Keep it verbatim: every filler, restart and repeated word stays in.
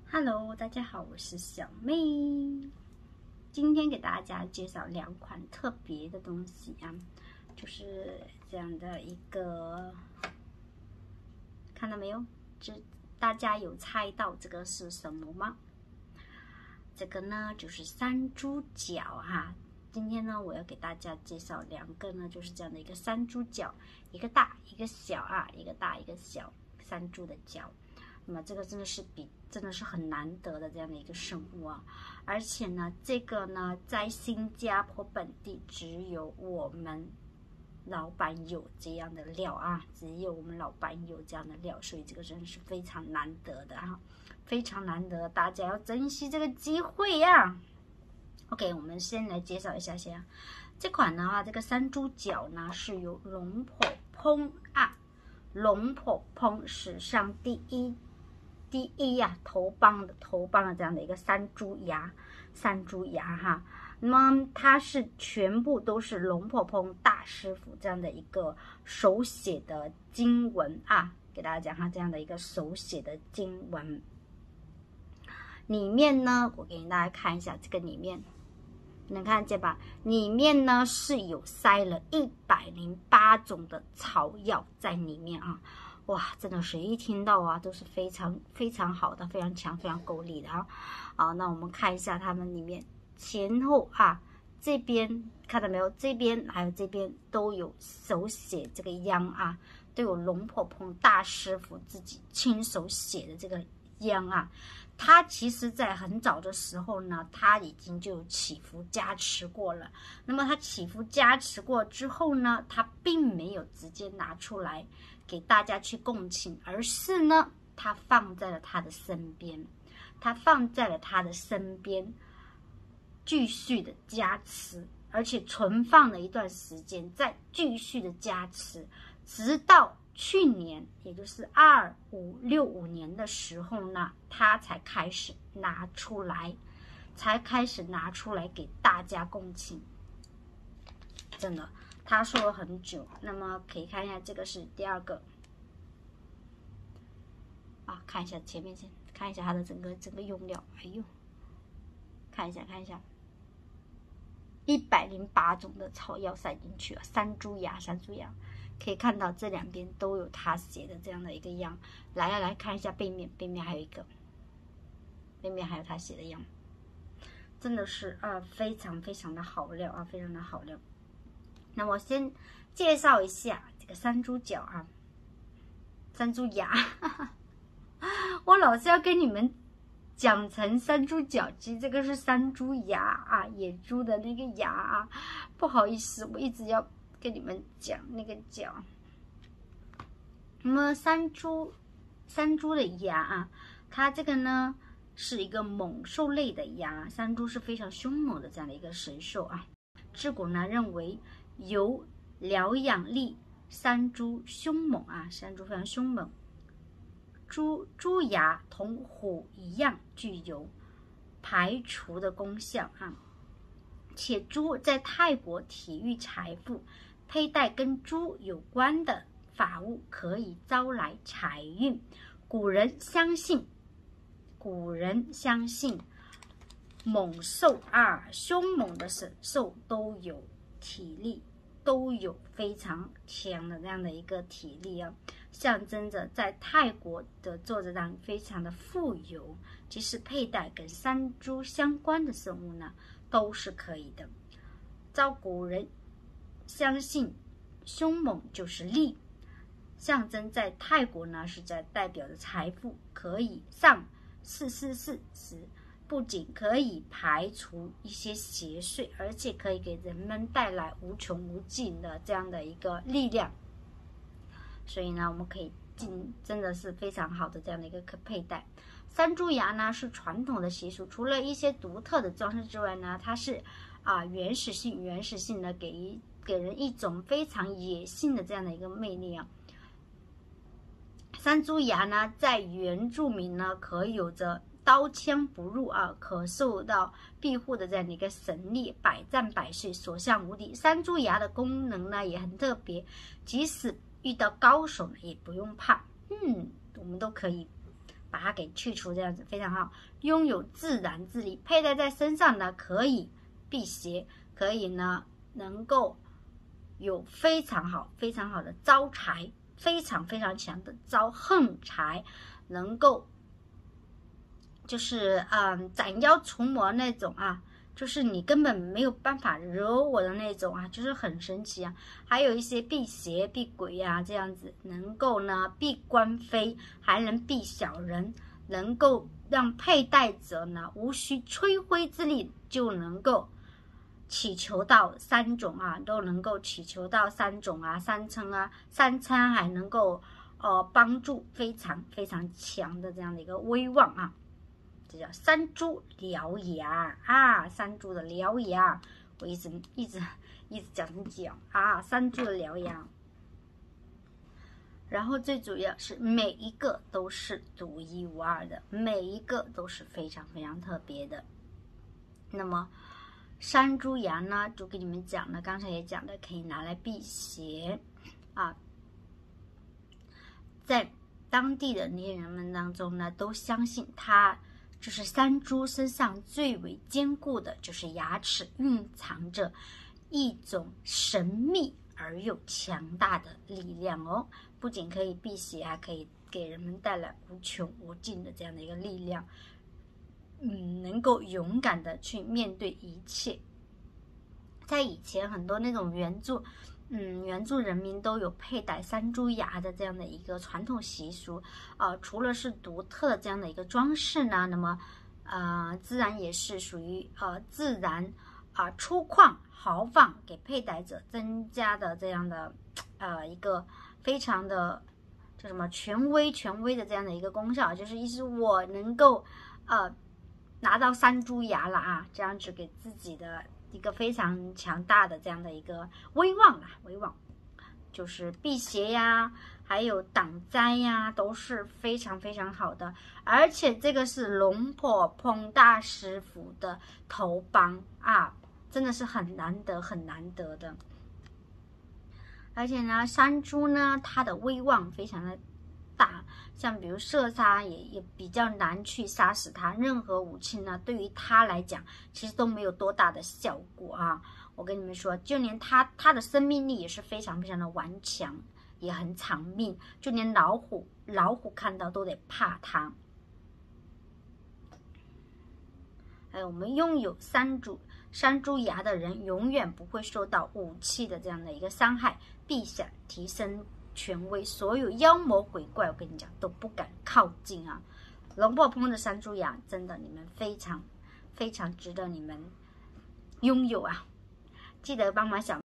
Hello，大家好，我是小妹。今天给大家介绍两款特别的东西啊，就是这样的一个，看到没有？这大家有猜到这个是什么吗？这个呢就是山猪脚哈。今天呢，我要给大家介绍两个呢，就是这样的一个山猪脚，一个大，一个小啊，一个大，一个小，山猪的脚。那么这个真的是比真的是很难得的这样的一个生物啊，而且呢，这个呢在新加坡本地只有我们老板有这样的料啊，只有我们老板有这样的料，所以这个真的是非常难得的啊，非常难得，大家要珍惜这个机会呀、啊。OK， 我们先来介绍一下先，这款的话，这个山猪脚呢是由龙婆烹啊，龙婆烹史上第一。第一呀、啊，头帮的头帮的这样的一个山猪牙，山猪牙哈，那么它是全部都是龙婆烹大师傅这样的一个手写的经文啊，给大家讲哈，这样的一个手写的经文，里面呢，我给大家看一下这个里面，能看见吧？里面呢是有塞了一百零八种的草药在里面啊。哇，真的是一听到啊，都是非常非常好的，非常强、非常够力的啊！好，那我们看一下它们里面前后啊，这边看到没有？这边还有这边都有手写这个央啊，都有龙婆烹大师傅自己亲手写的这个央啊。它其实在很早的时候呢，它已经就祈福加持过了。那么它祈福加持过之后呢，它并没有直接拿出来给大家去共请，而是呢，它放在了他的身边，它放在了他的身边，继续的加持，而且存放了一段时间，再继续的加持，直到去年，也就是二五六五年的时候呢，他才开始拿出来，才开始拿出来给大家共请。真的，他说了很久。那么可以看一下，这个是第二个啊，看一下前面先，看一下它的整个整个用料。哎呦，看一下看一下，一百零八种的草药塞进去了，山猪牙，山猪牙。可以看到这两边都有他写的这样的一个样，来来来看一下背面，背面还有一个，背面还有他写的样，真的是啊，非常非常的好料啊，非常的好料。那我先介绍一下这个山猪脚啊，山猪牙，我老是要跟你们讲成山猪脚，其实这个是山猪牙啊，野猪的那个牙啊，不好意思，我一直要跟你们讲那个脚。那么山猪，山猪的牙啊，它这个呢是一个猛兽类的牙，山猪是非常凶猛的这样的一个神兽啊。自古呢认为有疗养力，山猪凶猛啊，山猪非常凶猛。猪猪牙同虎一样具有排除的功效啊。且猪在泰国体育财富，佩戴跟猪有关的法物可以招来财运。古人相信，古人相信猛兽啊，凶猛的神兽都有体力，都有非常强的这样的一个体力啊，象征着在泰国的作者上非常的富有。即使佩戴跟山猪相关的生物呢，都是可以的。照古人相信，凶猛就是利，象征在泰国呢是在代表着财富，可以上四四四时，不仅可以排除一些邪祟，而且可以给人们带来无穷无尽的这样的一个力量。所以呢，我们可以进，真的是非常好的这样的一个可佩戴。山猪牙呢是传统的习俗，除了一些独特的装饰之外呢，它是啊原始性，原始性的给给人一种非常野性的这样的一个魅力啊。山猪牙呢，在原住民呢可有着刀枪不入啊，可受到庇护的这样的一个神力，百战百胜，所向无敌。山猪牙的功能呢也很特别，即使遇到高手呢也不用怕，嗯，我们都可以把把它给去除，这样子非常好。拥有自然之力，佩戴在身上呢可以辟邪，可以呢能够有非常好非常好的招财，非常非常强的招横财，能够就是嗯斩妖除魔那种啊，就是你根本没有办法惹我的那种啊，就是很神奇啊。还有一些辟邪避鬼啊，这样子能够呢避官非，还能避小人，能够让佩戴者呢无需吹灰之力就能够祈求到三种啊，都能够祈求到三种啊，三称啊，三餐还能够呃帮助非常非常强的这样的一个威望啊。这叫山猪獠牙啊，山猪的獠牙，我一直一直一直讲讲啊，山猪的獠牙。然后最主要是每一个都是独一无二的，每一个都是非常非常特别的。那么山猪牙呢，就跟你们讲了，刚才也讲的，可以拿来辟邪啊，在当地的猎人们当中呢，都相信它。就是山猪身上最为坚固的就是牙齿，蕴藏着一种神秘而又强大的力量哦，不仅可以辟邪，还可以给人们带来无穷无尽的这样的一个力量，嗯，能够勇敢的去面对一切。在以前很多那种原著嗯，原住人民都有佩戴山猪牙的这样的一个传统习俗，呃，除了是独特的这样的一个装饰呢，那么，呃，自然也是属于呃自然啊、呃、粗犷豪放，给佩戴者增加的这样的呃一个非常的叫什么权威权威的这样的一个功效，就是意思我能够呃拿到山猪牙了啊，这样子给自己的。一个非常强大的这样的一个威望啊，威望就是辟邪呀，还有挡灾呀，都是非常非常好的。而且这个是龙婆彭大师傅的头帮啊，真的是很难得很难得的。而且呢，山猪呢，它的威望非常的大，像比如射杀也也比较难去杀死它，任何武器呢对于它来讲其实都没有多大的效果啊。我跟你们说，就连它它的生命力也是非常非常的顽强，也很长命，就连老虎老虎看到都得怕它。还有我们拥有山猪山猪牙的人永远不会受到武器的这样的一个伤害，必想提升权威，所有妖魔鬼怪，我跟你讲都不敢靠近啊！龙婆蓬的山猪牙，真的你们非常非常值得你们拥有啊！记得帮忙小。